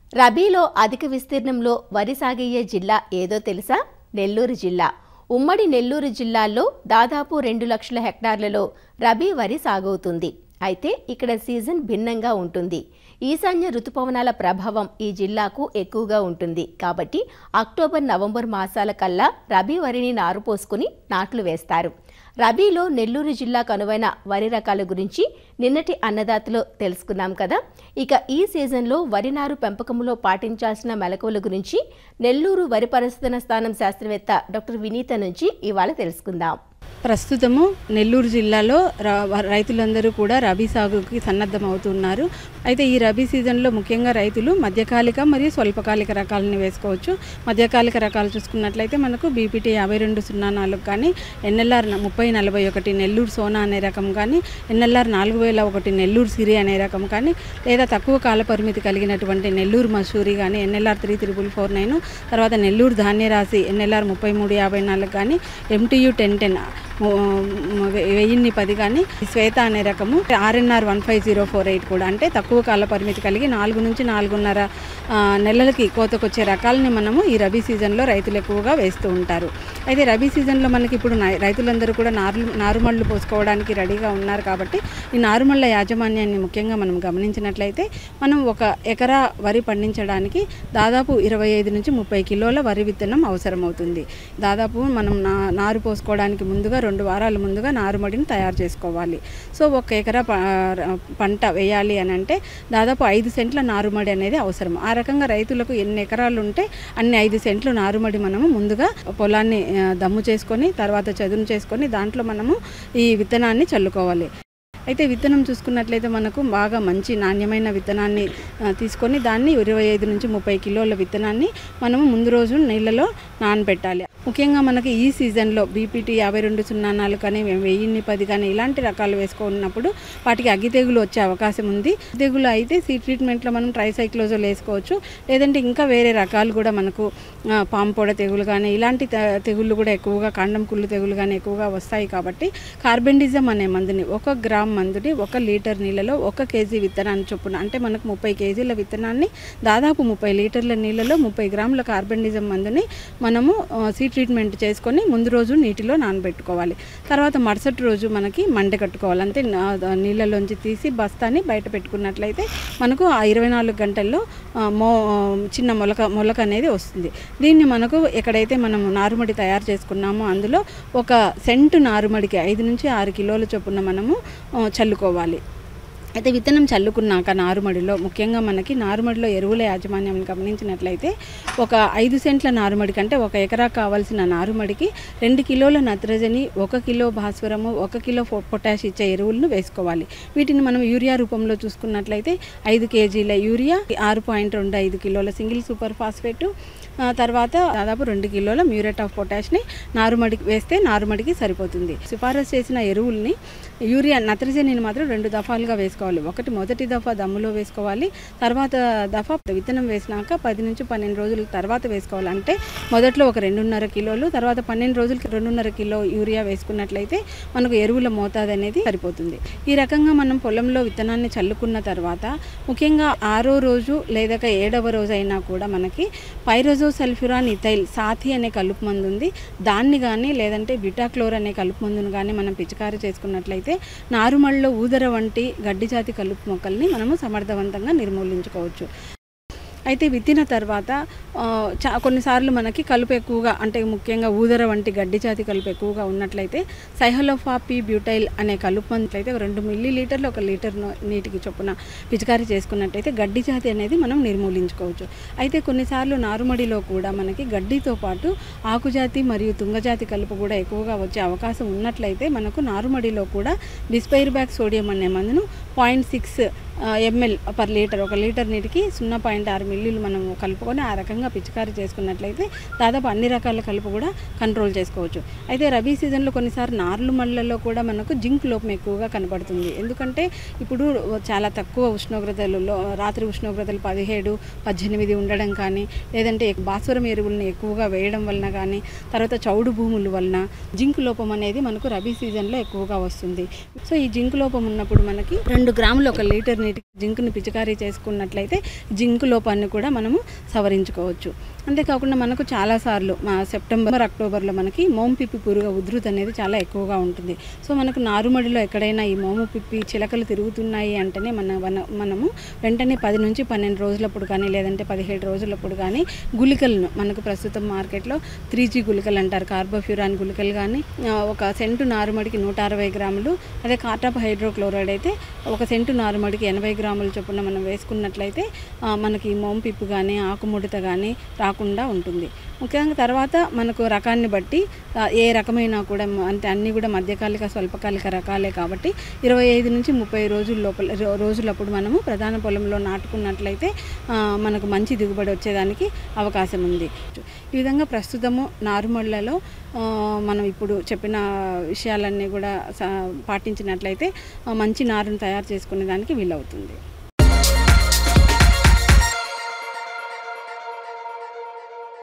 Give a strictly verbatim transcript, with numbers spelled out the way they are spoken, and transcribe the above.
రబీలో అధిక విస్తీర్ణంలో వరి సాగయ్యే జిల్లా ఏదో తెలుసా? నెల్లూరు జిల్లా. ఉమ్మడి నెల్లూరు జిల్లాలో దాదాపు రెండు లక్షల హెక్టార్లలో రబీ వరి సాగవుతుంది. అయితే ఇక్కడ సీజన్ భిన్నంగా ఉంటుంది. ఈశాన్య రుతుపవనాల ప్రభావం ఈ జిల్లాకు ఎక్కువగా ఉంటుంది. కాబట్టి అక్టోబర్ నవంబర్ మాసాల కల్లా రబీ వరిని నారు పోసుకుని నాట్లు వేస్తారు. రబీలో నెల్లూరు జిల్లాకు అనువైన వరి రకాల గురించి నిన్నటి అన్నదాతలో తెలుసుకున్నాం కదా. ఇక ఈ సీజన్లో వరి నారు పెంపకంలో పాటించాల్సిన మెలకువల గురించి నెల్లూరు వరి పరిశోధన స్థానం శాస్త్రవేత్త డాక్టర్ వినీత నుంచి ఇవాళ తెలుసుకుందాం. ప్రస్తుతము నెల్లూరు జిల్లాలో రైతులందరూ కూడా రబీ సాగుకి సన్నద్ధమవుతున్నారు. అయితే ఈ రబీ సీజన్లో ముఖ్యంగా రైతులు మధ్యకాలిక మరియు స్వల్పకాలిక రకాలని వేసుకోవచ్చు. మధ్యకాలిక రకాలు చూసుకున్నట్లయితే మనకు బీపీటీ యాభై రెండు సున్నా నాలుగు కానీ, ఎన్ఎల్ఆర్ ముప్పై నలభై ఒకటి నెల్లూరు సోనా అనే రకం కానీ, ఎన్ఎల్ఆర్ నాలుగు వేల ఒకటి నెల్లూరు సిరి అనే రకం కానీ, లేదా తక్కువ కాల పరిమితి కలిగినటువంటి నెల్లూరు మసూరి కానీ, NLR three triple four nine, తర్వాత నెల్లూరు ధాన్యరాశి ఎన్ఎల్ఆర్ ముప్పై మూడు యాభై నాలుగు కానీ, ఎంటీయూ టెన్ టెన్ వెయ్యిన్ని పది కానీ, శ్వేత అనే రకము RNR one five zero four eight కూడా, అంటే తక్కువ కాల పరిమితి కలిగి నాలుగు నుంచి నాలుగున్నర నెలలకి కోతకొచ్చే రకాలని మనము ఈ రబీ సీజన్లో రైతులు ఎక్కువగా వేస్తూ ఉంటారు. అయితే రబీ సీజన్లో మనకి ఇప్పుడు రైతులందరూ కూడా నారు నారుమళ్ళు పోసుకోవడానికి రెడీగా ఉన్నారు. కాబట్టి ఈ నారుమళ్ళ యాజమాన్యాన్ని ముఖ్యంగా మనం గమనించినట్లయితే మనం ఒక ఎకరా వరి పండించడానికి దాదాపు ఇరవై ఐదు నుంచి ముప్పై కిలోల వరి విత్తనం అవసరమవుతుంది. దాదాపు మనం నా నారు పోసుకోవడానికి ముందుగా రెండు వారాల ముందుగా నారుమడిని తయారు చేసుకోవాలి. సో ఒక ఎకరా పంట వేయాలి అని అంటే దాదాపు ఐదు సెంట్ల నారుమడి అనేది అవసరం. ఆ రకంగా రైతులకు ఎన్ని ఎకరాలు ఉంటే అన్ని ఐదు సెంట్లు నారుమడి మనము ముందుగా పొలాన్ని దమ్ము చేసుకొని తర్వాత చదును చేసుకొని దాంట్లో మనము ఈ విత్తనాన్ని చల్లుకోవాలి. అయితే విత్తనం చూసుకున్నట్లయితే మనకు బాగా మంచి నాణ్యమైన విత్తనాన్ని తీసుకొని దాన్ని ఇరవై ఐదు నుంచి ముప్పై కిలోల విత్తనాన్ని మనము ముందు రోజు నీళ్ళలో నానబెట్టాలి. ముఖ్యంగా మనకి ఈ సీజన్లో బీపీటీ యాభై రెండు సున్నా నాలుగు కానీ, వెయ్యిన్ని పది కానీ ఇలాంటి రకాలు వేసుకున్నప్పుడు వాటికి అగ్గి తెగులు వచ్చే అవకాశం ఉంది. తెగులు అయితే సీ ట్రీట్మెంట్లో మనం ట్రైసైక్లోజోల్ వేసుకోవచ్చు. లేదంటే ఇంకా వేరే రకాలు కూడా మనకు పాంపొడ తెగులు కానీ ఇలాంటి తెగుళ్ళు కూడా ఎక్కువగా, కాండం కుళ్ళు తెగులు కానీ ఎక్కువగా వస్తాయి. కాబట్టి కార్బెండిజం అనే మందుని ఒక గ్రామ్ మందుని ఒక లీటర్ నీళ్ళలో ఒక కేజీ విత్తనాన్ని చొప్పున, అంటే మనకు ముప్పై కేజీల విత్తనాన్ని దాదాపు ముప్పై లీటర్ల నీళ్ళలో ముప్పై గ్రాముల కార్బెండిజం మందుని మనము సీ ట్రీట్మెంట్ చేసుకొని ముందు రోజు నీటిలో నానబెట్టుకోవాలి. తర్వాత మరుసటి రోజు మనకి మంట కట్టుకోవాలి. అంతే నీళ్ళలోంచి తీసి బస్తాని బయట పెట్టుకున్నట్లయితే మనకు ఆ ఇరవై నాలుగు గంటల్లో మో చిన్న మొలక మొలక అనేది వస్తుంది. దీన్ని మనకు ఎక్కడైతే మనం నారుమడి తయారు చేసుకున్నామో అందులో ఒక సెంటు నారుమడికి ఐదు నుంచి ఆరు కిలోల చొప్పున మనము చల్లుకోవాలి. అయితే విత్తనం చల్లుకున్నాక నారుమడిలో ముఖ్యంగా మనకి నారుమడిలో ఎరువుల యాజమాన్యం గమనించినట్లయితే ఒక ఐదు సెంట్ల నారుమడి కంటే ఒక ఎకరా కావాల్సిన నారుమడికి రెండు కిలోల నత్రజని, ఒక కిలో భాస్వరము, ఒక కిలో పొటాష్ ఇచ్చే ఎరువులను వేసుకోవాలి. వీటిని మనం యూరియా రూపంలో చూసుకున్నట్లయితే ఐదు కేజీల యూరియా, ఆరు పాయింట్ రెండు ఐదు కిలోల సింగిల్ సూపర్ ఫాస్ఫేటు, తర్వాత దాదాపు రెండు కిలోల మ్యూరేట్ ఆఫ్ పొటాష్ని నారుమడికి వేస్తే నారుమడికి సరిపోతుంది. సిఫారసు చేసిన ఎరువుల్ని యూరియా నత్రజనిని మాత్రం రెండు దఫాలుగా వేసుకోవాలి. ఒకటి మొదటి దఫా దమ్ములో వేసుకోవాలి, తర్వాత దఫా విత్తనం వేసినాక పది నుంచి పన్నెండు రోజుల తర్వాత వేసుకోవాలి. అంటే మొదట్లో ఒక రెండున్నర కిలోలు, తర్వాత పన్నెండు రోజులకి రెండున్నర కిలో యూరియా వేసుకున్నట్లయితే మనకు ఎరువుల మోతాదు అనేది సరిపోతుంది. ఈ రకంగా మనం పొలంలో విత్తనాన్ని చల్లుకున్న తర్వాత ముఖ్యంగా ఆరో రోజు లేదా ఏడవ రోజు అయినా కూడా మనకి పైరజో సల్ఫ్యూరాన్ ఇథైల్ సాథి అనే కలుపు మందు ఉంది. దాన్ని కానీ లేదంటే బిటాక్లోర్ అనే కలుపు మందును కానీ మనం పిచికారీ చేసుకున్నట్లయితే నారుమళ్ళలో ఊదర వంటి గడ్డి జాతి కలుపు మొక్కల్ని మనము సమర్థవంతంగా నిర్మూలించుకోవచ్చు. అయితే విత్తిన తర్వాత చా కొన్నిసార్లు మనకి కలుపు ఎక్కువగా, అంటే ముఖ్యంగా ఊదర వంటి గడ్డి జాతి కలుపు ఎక్కువగా ఉన్నట్లయితే సైహలోఫాపీ బ్యూటైల్ అనే కలుపు మందులైతే రెండు మిల్లీ లీటర్లు ఒక లీటర్ నీటికి చొప్పున పిచికారీ చేసుకున్నట్టయితే గడ్డి జాతి అనేది మనం నిర్మూలించుకోవచ్చు. అయితే కొన్నిసార్లు నారుమడిలో కూడా మనకి గడ్డితో పాటు ఆకుజాతి మరియు తుంగజాతి కలుపు కూడా ఎక్కువగా వచ్చే అవకాశం ఉన్నట్లయితే మనకు నారుమడిలో కూడా బిస్పైర్బ్యాక్ సోడియం అనే మందును point six ML per litre, ఒక లీటర్ నీటికి సున్నా పాయింట్ ఆరు మిల్లీలు మనం కలుపుకొని ఆ రకంగా పిచికారీ చేసుకున్నట్లయితే దాదాపు అన్ని రకాల కలుపు కూడా కంట్రోల్ చేసుకోవచ్చు. అయితే రబీ సీజన్లో కొన్నిసార్లు నార్లు మళ్ళలో కూడా మనకు జింక్ లోపం ఎక్కువగా కనబడుతుంది. ఎందుకంటే ఇప్పుడు చాలా తక్కువ ఉష్ణోగ్రతలలో రాత్రి ఉష్ణోగ్రతలు పదిహేడు పద్దెనిమిది ఉండడం కానీ, లేదంటే భాస్వరం ఎరువులను ఎక్కువగా వేయడం వలన కానీ, తర్వాత చౌడు భూముల వలన జింక్ లోపం అనేది మనకు రబీ సీజన్లో ఎక్కువగా వస్తుంది. సో ఈ జింక్ లోపం ఉన్నప్పుడు మనకి రెండు గ్రాములు ఒక లీటర్ నీటికి జింక్ని పిచికారీ చేసుకున్నట్లయితే జింక్ లోపాన్ని కూడా మనము సవరించుకోవచ్చు. అంతేకాకుండా మనకు చాలాసార్లు మా సెప్టెంబర్ అక్టోబర్లో మనకి మోము పిప్పి పురుగు ఉధృతి అనేది చాలా ఎక్కువగా ఉంటుంది. సో మనకు నారుమడిలో ఎక్కడైనా ఈ మోము పిప్పి చిలకలు తిరుగుతున్నాయి అంటేనే మన మన మనము వెంటనే పది నుంచి పన్నెండు రోజులప్పుడు కానీ లేదంటే పదిహేడు రోజులప్పుడు కానీ గుళికలను మనకు ప్రస్తుతం మార్కెట్లో త్రీ జీ గుళికలు అంటారు, కార్బోఫ్యూరాన్ గుళికలు కానీ ఒక సెంటు నారుమడికి నూట అరవై గ్రాములు, అదే కార్టాప్ హైడ్రోక్లోరైడ్ అయితే ఒక సెంటు నారుమడికి ఎనభై గ్రాముల చొప్పున మనం వేసుకున్నట్లయితే మనకి మోము పిప్పు కానీ ఆకుముడత కానీ రాకుండా ఉంటుంది. ముఖ్యంగా తర్వాత మనకు రకాన్ని బట్టి ఏ రకమైనా కూడా అంటే అన్నీ కూడా మధ్యకాలిక స్వల్పకాలిక రకాలే కాబట్టి ఇరవై ఐదు నుంచి ముప్పై రోజుల లోపల రోజులప్పుడు మనము ప్రధాన పొలంలో నాటుకున్నట్లయితే మనకు మంచి దిగుబడి వచ్చేదానికి అవకాశం ఉంది. ఈ విధంగా ప్రస్తుతము నారుమళ్లలో మనం ఇప్పుడు చెప్పిన విషయాలన్నీ కూడా పాటించినట్లయితే మంచి నారును తయారు చేసుకునే దానికి వీలవుతుంది.